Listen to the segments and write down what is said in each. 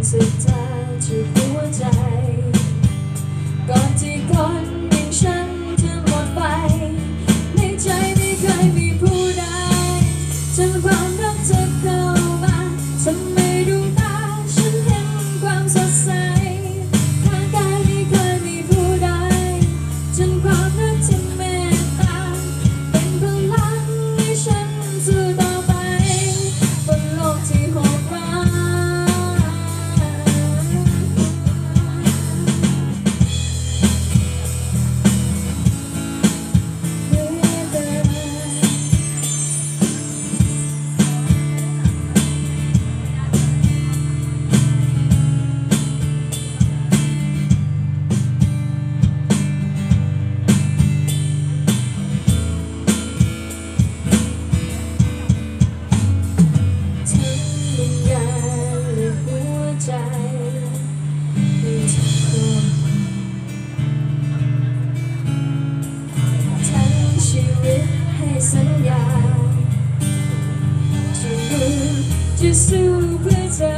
ศรัทธาจากหัวใจก่อนที่คนอย่างฉันจะหมดไปในใจไม่เคยมีผู้ใดจนความรักเธอเข้ามาทำให้ดวงตาฉันเห็นความสดใสทางกายไม่เคยมีผู้ใดจนความรักเธอเมตตาเป็นพลังให้ฉันสู้ต่อไปบนโลกที่โหดร้ายสัญญาจะสู้เพื่อเธอ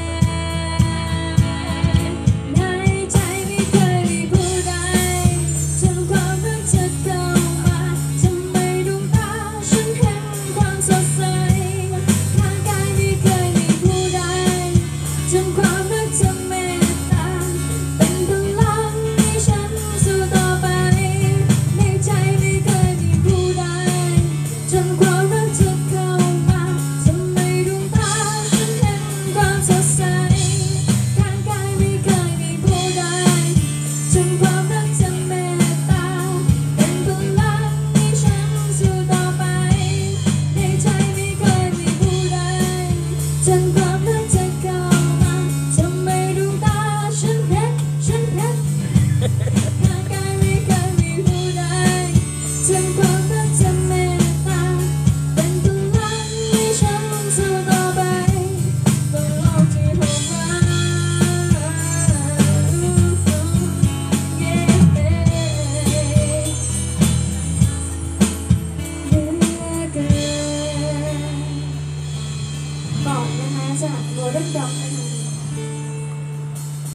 ในใจไม่เคยมีผู้ใดจนความรักเธอเข้ามาทำให้ดวงตาฉันเห็นความสดใสทางกายไม่เคยมีผู้ใดจนความรักเธอเมตตาเป็นพลังให้ฉันสู้ต่อไปในใจไม่เคยมีผู้ใดจนความรักเธอเข้ามาทำให้ดวงตาฉันเห็นความสดใสทางกายไม่เคยมีผู้ใดจนความรักเธอเมตตาเป็นพลังให้ฉันสู้ต่อไปในใจไม่เคยมีผู้ใดจนความรักเธอเข้ามาทำให้ดวงตาฉันเห็นทางกายไม่เคยมีผู้ใดจนความรักเธอเมตตาเป็นพลังให้ฉันสู้ต่อไปบนโลกที่โหดร้ายบอกนะคะจากโมเดิร์นด็อกนะคะ